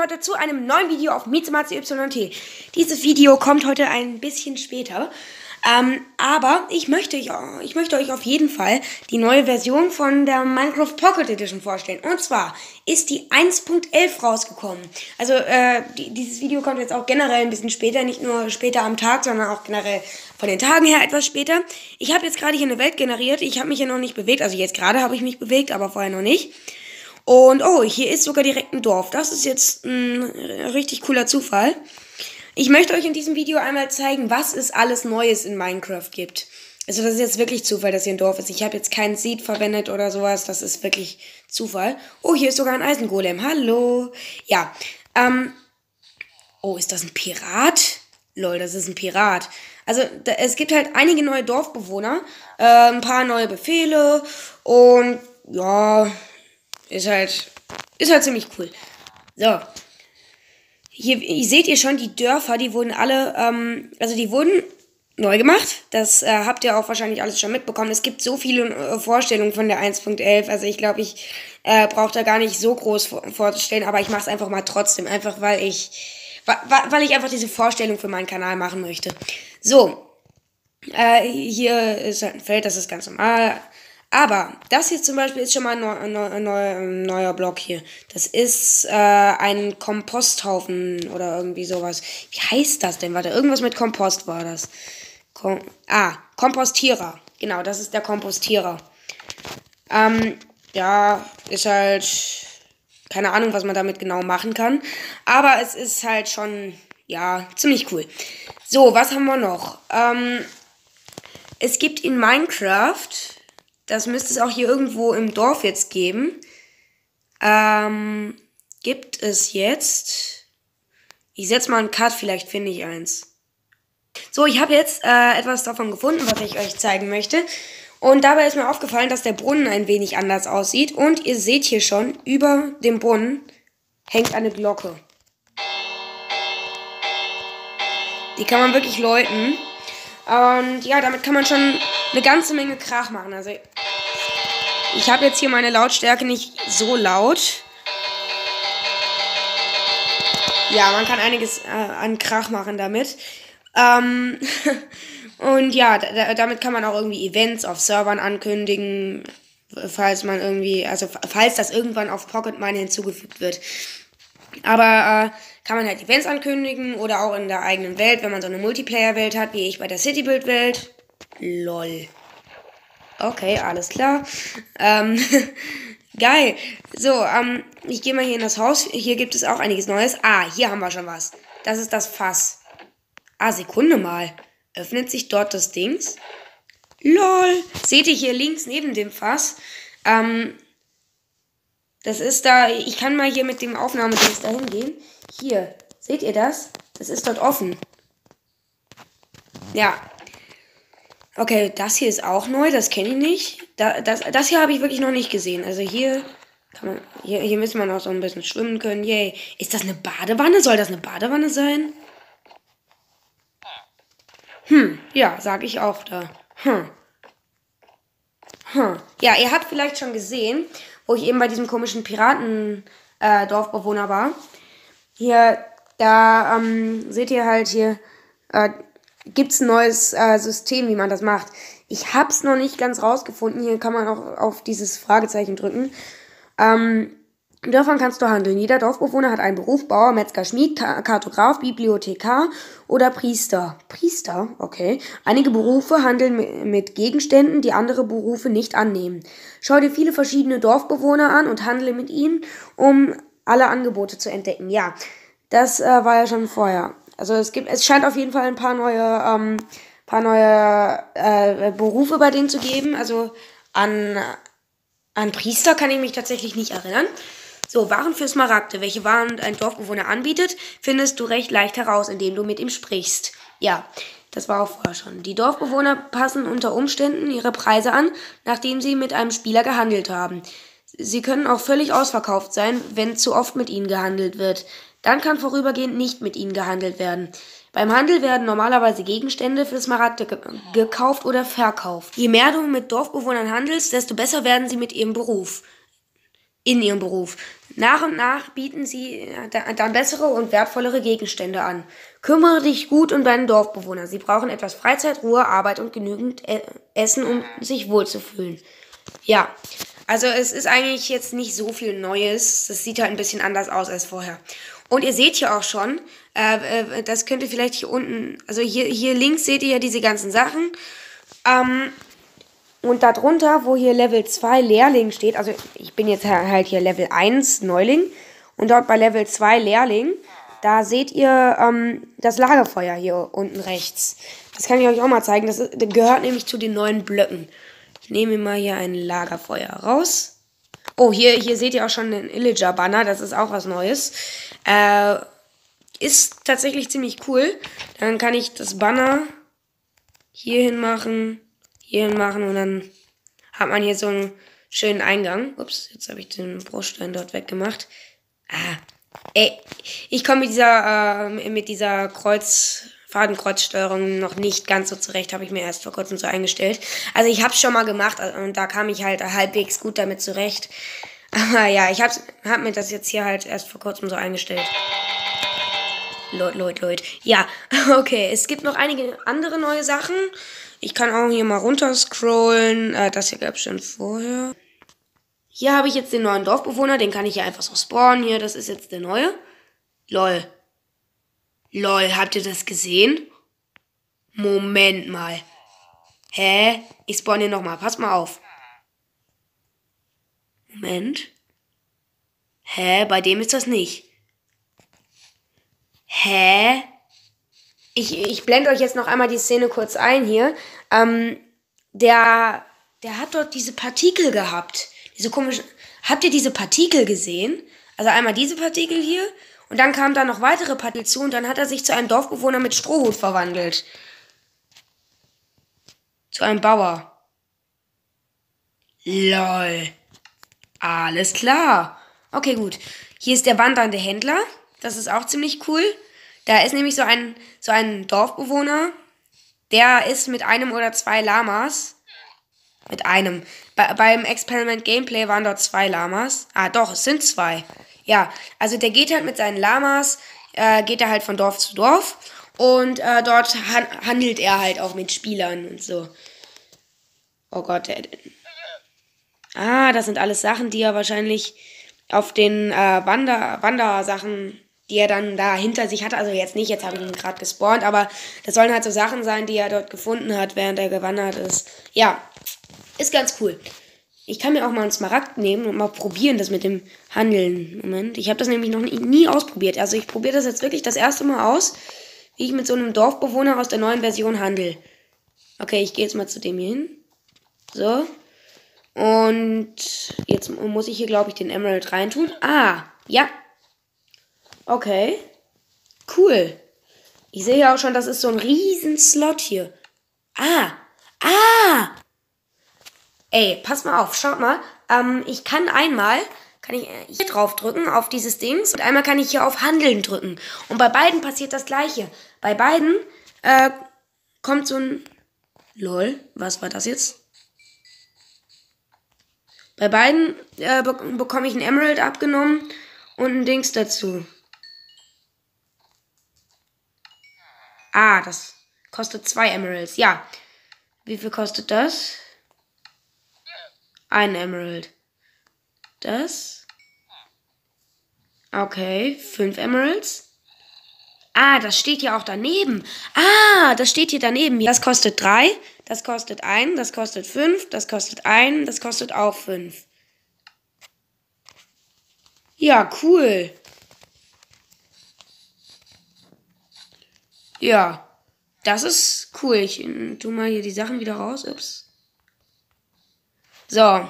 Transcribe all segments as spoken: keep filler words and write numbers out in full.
Leute zu einem neuen Video auf Mizumatsu Y T. Dieses Video kommt heute ein bisschen später, ähm, aber ich möchte, ich, ich möchte euch auf jeden Fall die neue Version von der Minecraft Pocket Edition vorstellen. Und zwar ist die eins Punkt elf rausgekommen. Also äh, die, dieses Video kommt jetzt auch generell ein bisschen später, nicht nur später am Tag, sondern auch generell von den Tagen her etwas später. Ich habe jetzt gerade hier eine Welt generiert, ich habe mich hier noch nicht bewegt, also jetzt gerade habe ich mich bewegt, aber vorher noch nicht. Und oh, hier ist sogar direkt ein Dorf. Das ist jetzt ein richtig cooler Zufall. Ich möchte euch in diesem Video einmal zeigen, was es alles Neues in Minecraft gibt. Also das ist jetzt wirklich Zufall, dass hier ein Dorf ist. Ich habe jetzt keinen Seed verwendet oder sowas. Das ist wirklich Zufall. Oh, hier ist sogar ein Eisengolem. Hallo. Ja, ähm. Oh, ist das ein Pirat? Lol, das ist ein Pirat. Also da, es gibt halt einige neue Dorfbewohner. Äh, ein paar neue Befehle. Und ja... Ist halt, ist halt ziemlich cool. So. Hier, hier seht ihr schon, die Dörfer, die wurden alle, ähm, also die wurden neu gemacht. Das äh, habt ihr auch wahrscheinlich alles schon mitbekommen. Es gibt so viele äh, Vorstellungen von der eins Punkt elf. Also ich glaube, ich äh, brauche da gar nicht so groß vor vorzustellen, aber ich mache es einfach mal trotzdem. Einfach weil ich, wa weil ich einfach diese Vorstellung für meinen Kanal machen möchte. So. Äh, hier ist halt ein Feld, das ist ganz normal. Aber das hier zum Beispiel ist schon mal ein, neu, neu, neu, neuer Block hier. Das ist äh, ein Komposthaufen oder irgendwie sowas. Wie heißt das denn? Warte, irgendwas mit Kompost war das. Kom ah, Kompostierer. Genau, das ist der Kompostierer. Ähm, ja, ist halt... Keine Ahnung, was man damit genau machen kann. Aber es ist halt schon, ja, ziemlich cool. So, was haben wir noch? Ähm, es gibt in Minecraft... Das müsste es auch hier irgendwo im Dorf jetzt geben. Ähm, gibt es jetzt... Ich setze mal einen Cut, vielleicht finde ich eins. So, ich habe jetzt äh, etwas davon gefunden, was ich euch zeigen möchte. Und dabei ist mir aufgefallen, dass der Brunnen ein wenig anders aussieht. Und ihr seht hier schon, über dem Brunnen hängt eine Glocke. Die kann man wirklich läuten. Und ja, damit kann man schon eine ganze Menge Krach machen. Also ich habe jetzt hier meine Lautstärke nicht so laut. Ja, man kann einiges äh, an Krach machen damit. Ähm und ja, damit kann man auch irgendwie Events auf Servern ankündigen, falls man irgendwie, also falls das irgendwann auf Pocket Mine hinzugefügt wird. Aber äh, kann man halt Events ankündigen oder auch in der eigenen Welt, wenn man so eine Multiplayer-Welt hat, wie ich bei der Citybuild-Welt. Lol. Okay, alles klar. Ähm, geil. So, ähm, ich gehe mal hier in das Haus. Hier gibt es auch einiges Neues. Ah, hier haben wir schon was. Das ist das Fass. Ah, Sekunde mal. Öffnet sich dort das Dings? Lol. Seht ihr hier links neben dem Fass? Ähm, das ist da, ich kann mal hier mit dem Aufnahmedings da hingehen. Hier, seht ihr das? Das ist dort offen. Ja. Okay, das hier ist auch neu, das kenne ich nicht. Da, das, das hier habe ich wirklich noch nicht gesehen. Also hier kann man, hier, hier müssen wir noch so ein bisschen schwimmen können. Yay. Ist das eine Badewanne? Soll das eine Badewanne sein? Hm, ja, sag ich auch da. Hm. Hm. Ja, ihr habt vielleicht schon gesehen, wo ich eben bei diesem komischen Piraten-Dorfbewohner äh, war. Hier, da ähm, seht ihr halt hier, äh, gibt es ein neues äh, System, wie man das macht. Ich hab's noch nicht ganz rausgefunden. Hier kann man auch auf dieses Fragezeichen drücken. Ähm, in Dörfern kannst du handeln. Jeder Dorfbewohner hat einen Beruf: Bauer, Metzger, Schmied, Kartograf, Bibliothekar oder Priester. Priester? Okay. Einige Berufe handeln mit Gegenständen, die andere Berufe nicht annehmen. Schau dir viele verschiedene Dorfbewohner an und handle mit ihnen, um alle Angebote zu entdecken. Ja, das äh, war ja schon vorher. Also es gibt, es scheint auf jeden Fall ein paar neue, ähm, paar neue äh, Berufe bei denen zu geben. Also an, an Priester kann ich mich tatsächlich nicht erinnern. So, Waren für Smaragde. Welche Waren ein Dorfbewohner anbietet, findest du recht leicht heraus, indem du mit ihm sprichst. Ja, das war auch vorher schon. Die Dorfbewohner passen unter Umständen ihre Preise an, nachdem sie mit einem Spieler gehandelt haben. Sie können auch völlig ausverkauft sein, wenn zu oft mit ihnen gehandelt wird. Dann kann vorübergehend nicht mit ihnen gehandelt werden. Beim Handel werden normalerweise Gegenstände für Smaragde ge gekauft oder verkauft. Je mehr du mit Dorfbewohnern handelst, desto besser werden sie mit ihrem Beruf. in ihrem Beruf. Nach und nach bieten sie dann bessere und wertvollere Gegenstände an. Kümmere dich gut um deinen Dorfbewohner. Sie brauchen etwas Freizeit, Ruhe, Arbeit und genügend Essen, um sich wohlzufühlen. Ja, also es ist eigentlich jetzt nicht so viel Neues. Es sieht halt ein bisschen anders aus als vorher. Und ihr seht hier auch schon, äh, das könnt ihr vielleicht hier unten, also hier, hier links seht ihr ja diese ganzen Sachen. Ähm, und darunter, wo hier Level zwei Lehrling steht, also ich bin jetzt halt hier Level eins Neuling und dort bei Level zwei Lehrling, da seht ihr ähm, das Lagerfeuer hier unten rechts. Das kann ich euch auch mal zeigen, das, ist, das gehört nämlich zu den neuen Blöcken. Ich nehme mal hier ein Lagerfeuer raus. Oh, hier, hier seht ihr auch schon den Illager-Banner, das ist auch was Neues. Äh, ist tatsächlich ziemlich cool. Dann kann ich das Banner hier hin machen, hier hin machen und dann hat man hier so einen schönen Eingang. Ups, jetzt habe ich den Bruchstein dort weggemacht. Ah, ey, ich komme mit dieser, äh, mit dieser Kreuz... Fadenkreuzsteuerung noch nicht ganz so zurecht, habe ich mir erst vor kurzem so eingestellt. Also ich habe es schon mal gemacht und da kam ich halt halbwegs gut damit zurecht. Aber ja, ich habe hab mir das jetzt hier halt erst vor kurzem so eingestellt. Leute, Leute, Leute. Ja, okay, es gibt noch einige andere neue Sachen. Ich kann auch hier mal runter scrollen. Äh, das hier gab es schon vorher. Hier habe ich jetzt den neuen Dorfbewohner, den kann ich hier einfach so spawnen. Hier, das ist jetzt der neue. Lol. Lol, habt ihr das gesehen? Moment mal. Hä? Ich spawn hier nochmal. Pass mal auf. Moment. Hä? Bei dem ist das nicht. Hä? Ich, ich blende euch jetzt noch einmal die Szene kurz ein hier. Ähm, der, der hat dort diese Partikel gehabt. Diese komischen... Habt ihr diese Partikel gesehen? Also einmal diese Partikel hier... Und dann kamen da noch weitere Partikel zu und dann hat er sich zu einem Dorfbewohner mit Strohhut verwandelt. Zu einem Bauer. Lol. Alles klar. Okay, gut. Hier ist der wandernde Händler. Das ist auch ziemlich cool. Da ist nämlich so ein, so ein Dorfbewohner. Der ist mit einem oder zwei Lamas. Mit einem. Bei, beim Experiment Gameplay waren dort zwei Lamas. Ah, doch, es sind zwei. Ja, also der geht halt mit seinen Lamas, äh, geht er halt von Dorf zu Dorf und äh, dort han- handelt er halt auch mit Spielern und so. Oh Gott. Der, ah, das sind alles Sachen, die er wahrscheinlich auf den äh, Wander- Wandersachen, die er dann da hinter sich hatte. Also jetzt nicht, jetzt habe ich ihn gerade gespawnt, aber das sollen halt so Sachen sein, die er dort gefunden hat, während er gewandert ist. Ja, ist ganz cool. Ich kann mir auch mal einen Smaragd nehmen und mal probieren, das mit dem Handeln. Moment, ich habe das nämlich noch nie, nie ausprobiert. Also ich probiere das jetzt wirklich das erste Mal aus, wie ich mit so einem Dorfbewohner aus der neuen Version handle. Okay, ich gehe jetzt mal zu dem hier hin. So. Und jetzt muss ich hier, glaube ich, den Emerald reintun. Ah, ja. Okay. Cool. Ich sehe ja auch schon, das ist so ein riesen Slot hier. Ah. Ah. Ey, pass mal auf, schaut mal. Ähm, ich kann einmal, kann ich hier drauf drücken, auf dieses Dings. Und einmal kann ich hier auf Handeln drücken. Und bei beiden passiert das Gleiche. Bei beiden äh, kommt so ein... Lol, was war das jetzt? Bei beiden äh, be bekomme ich ein Emerald abgenommen und ein Dings dazu. Ah, das kostet zwei Emeralds. Ja. Wie viel kostet das? Ein Emerald. Das. Okay, fünf Emeralds. Ah, das steht ja auch daneben. Ah, das steht hier daneben. Das kostet drei, das kostet ein, das kostet fünf, das kostet ein, das kostet auch fünf. Ja, cool. Ja, das ist cool. Ich tu mal hier die Sachen wieder raus. Ups. So.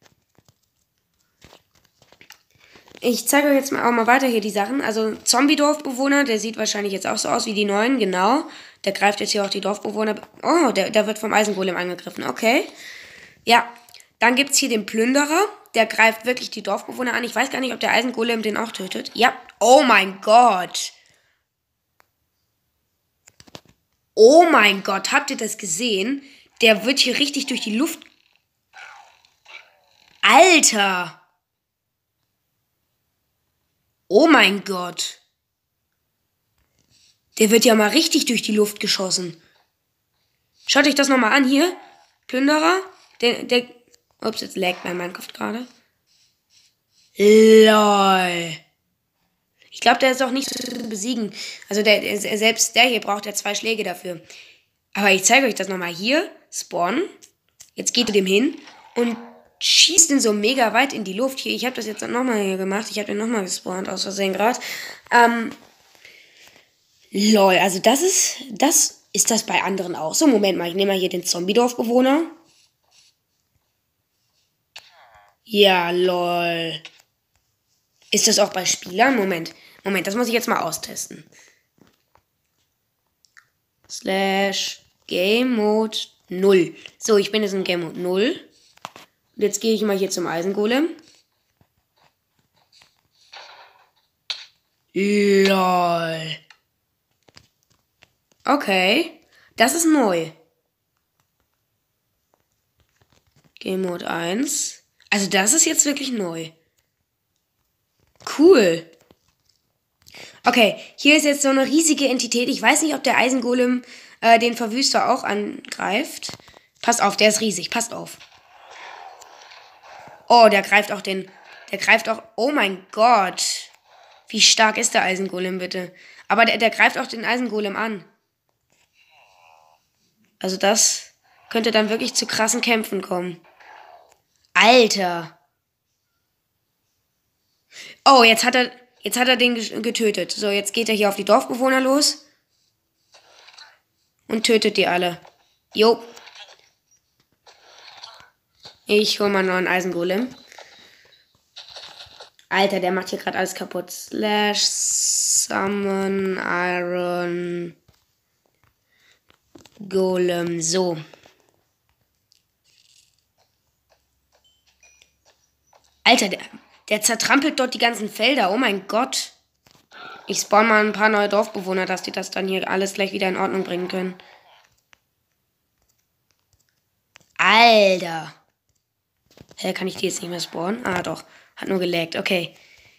Ich zeige euch jetzt mal auch mal weiter hier die Sachen. Also Zombie-Dorfbewohner, der sieht wahrscheinlich jetzt auch so aus wie die neuen, genau. Der greift jetzt hier auch die Dorfbewohner. Oh, der, der wird vom Eisengolem angegriffen. Okay. Ja, dann gibt es hier den Plünderer. Der greift wirklich die Dorfbewohner an. Ich weiß gar nicht, ob der Eisengolem den auch tötet. Ja. Oh mein Gott. Oh mein Gott, habt ihr das gesehen? Der wird hier richtig durch die Luft... Alter! Oh mein Gott. Der wird ja mal richtig durch die Luft geschossen. Schaut euch das nochmal an hier. Plünderer. Der, der... Ups, jetzt laggt mein Minecraft gerade. LOL. Ich glaube, der ist auch nicht zu besiegen. Also der, der, selbst der hier braucht ja zwei Schläge dafür. Aber ich zeige euch das nochmal hier. Spawnen. Jetzt geht er dem hin und schießt ihn so mega weit in die Luft. Hier, ich habe das jetzt nochmal hier gemacht. Ich habe den nochmal gespawnt, aus Versehen gerade. Ähm, lol, also das ist, das ist das bei anderen auch so. Moment mal, ich nehme mal hier den Zombie-Dorfbewohner. Ja, lol. Ist das auch bei Spielern? Moment, Moment, das muss ich jetzt mal austesten. Slash Game Mode null. So, ich bin jetzt in Game Mode null. Und jetzt gehe ich mal hier zum Eisengolem. LOL. Okay. Das ist neu. Game Mode eins. Also das ist jetzt wirklich neu. Cool. Okay, hier ist jetzt so eine riesige Entität. Ich weiß nicht, ob der Eisengolem äh, den Verwüster auch angreift. Passt auf, der ist riesig. Passt auf. Oh, der greift auch den... Der greift auch... Oh mein Gott. Wie stark ist der Eisengolem, bitte? Aber der, der greift auch den Eisengolem an. Also das könnte dann wirklich zu krassen Kämpfen kommen. Alter. Oh, jetzt hat er... Jetzt hat er den getötet. So, jetzt geht er hier auf die Dorfbewohner los. Und tötet die alle. Jo. Ich hol mal noch einen Eisengolem. Alter, der macht hier gerade alles kaputt. Slash Summon Iron Golem. So. Alter, der, der zertrampelt dort die ganzen Felder. Oh mein Gott. Ich spawn mal ein paar neue Dorfbewohner, dass die das dann hier alles gleich wieder in Ordnung bringen können. Alter. Hä, kann ich die jetzt nicht mehr spawnen? Ah, doch. Hat nur gelaggt. Okay.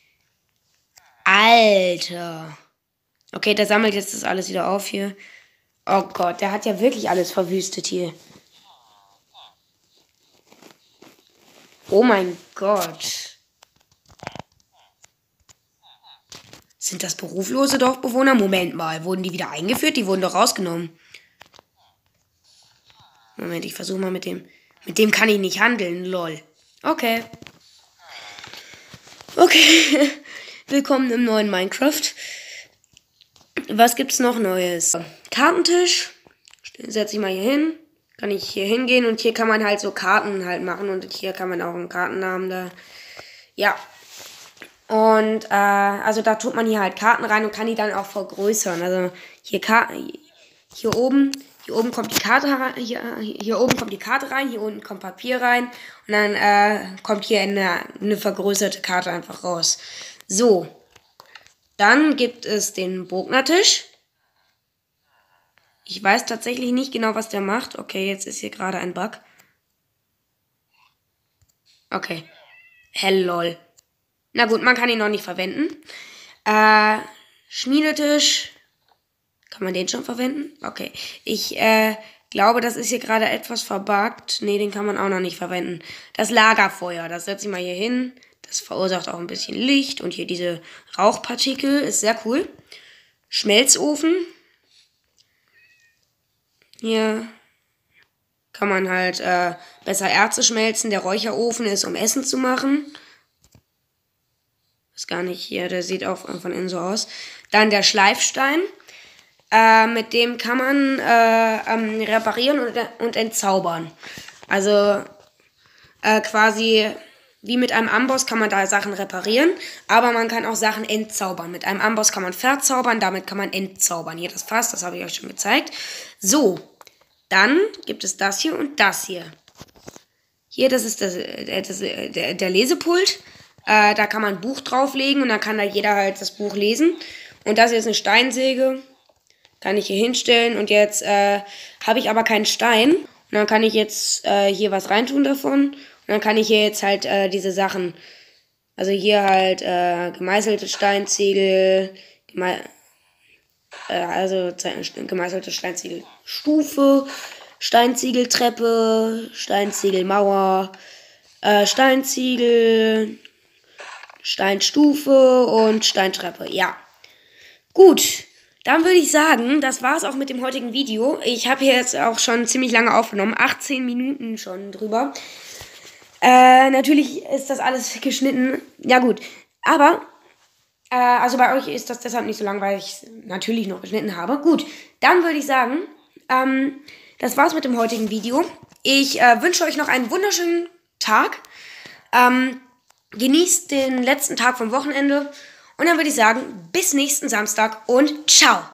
Alter. Okay, der sammelt jetzt das alles wieder auf hier. Oh Gott, der hat ja wirklich alles verwüstet hier. Oh mein Gott. Sind das beruflose Dorfbewohner? Moment mal, wurden die wieder eingeführt? Die wurden doch rausgenommen. Moment, ich versuche mal mit dem... Mit dem kann ich nicht handeln, lol. Okay. Okay. Willkommen im neuen Minecraft. Was gibt's noch Neues? Kartentisch. Setze ich mal hier hin. Kann ich hier hingehen und hier kann man halt so Karten halt machen und hier kann man auch einen Kartennamen da. Ja. Und äh, also da tut man hier halt Karten rein und kann die dann auch vergrößern. Also hier Karten, hier oben, hier oben kommt die Karte rein, hier, hier oben kommt die Karte rein, hier unten kommt Papier rein und dann äh, kommt hier eine, eine vergrößerte Karte einfach raus. So. Dann gibt es den Bognertisch. Ich weiß tatsächlich nicht genau, was der macht. Okay, jetzt ist hier gerade ein Bug. Okay. Hell lol. Na gut, man kann ihn noch nicht verwenden. Äh, Schmiedetisch. Kann man den schon verwenden? Okay. Ich äh, glaube, das ist hier gerade etwas verbuggt. Nee, den kann man auch noch nicht verwenden. Das Lagerfeuer, das setze ich mal hier hin. Das verursacht auch ein bisschen Licht. Und hier diese Rauchpartikel ist sehr cool. Schmelzofen. Hier kann man halt äh, besser Erze schmelzen. Der Räucherofen ist, um Essen zu machen. Ist gar nicht hier, der sieht auch von innen so aus. Dann der Schleifstein. Äh, mit dem kann man äh, ähm, reparieren und, und entzaubern. Also äh, quasi wie mit einem Amboss kann man da Sachen reparieren, aber man kann auch Sachen entzaubern. Mit einem Amboss kann man verzaubern, damit kann man entzaubern. Hier das Fass, das habe ich euch schon gezeigt. So, dann gibt es das hier und das hier. Hier, das ist das, das, der, der Lesepult. Äh, da kann man ein Buch drauflegen und dann kann da jeder halt das Buch lesen. Und das hier ist eine Steinsäge. Kann ich hier hinstellen. Und jetzt äh, habe ich aber keinen Stein. Und dann kann ich jetzt äh, hier was reintun davon. Und dann kann ich hier jetzt halt äh, diese Sachen Also hier halt äh, gemeißelte Steinziegel, geme äh, also gemeißelte Steinziegelstufe, Steinziegeltreppe, Steinziegelmauer, äh, Steinziegel, Steinstufe und Steintreppe. Ja, gut. Dann würde ich sagen, das war's auch mit dem heutigen Video. Ich habe hier jetzt auch schon ziemlich lange aufgenommen, achtzehn Minuten schon drüber. Äh, natürlich ist das alles geschnitten. Ja gut, aber, äh, also bei euch ist das deshalb nicht so lang, weil ich es natürlich noch geschnitten habe. Gut, dann würde ich sagen, ähm, das war's mit dem heutigen Video. Ich äh, wünsche euch noch einen wunderschönen Tag. Ähm, genießt den letzten Tag vom Wochenende. Und dann würde ich sagen, bis nächsten Samstag und ciao.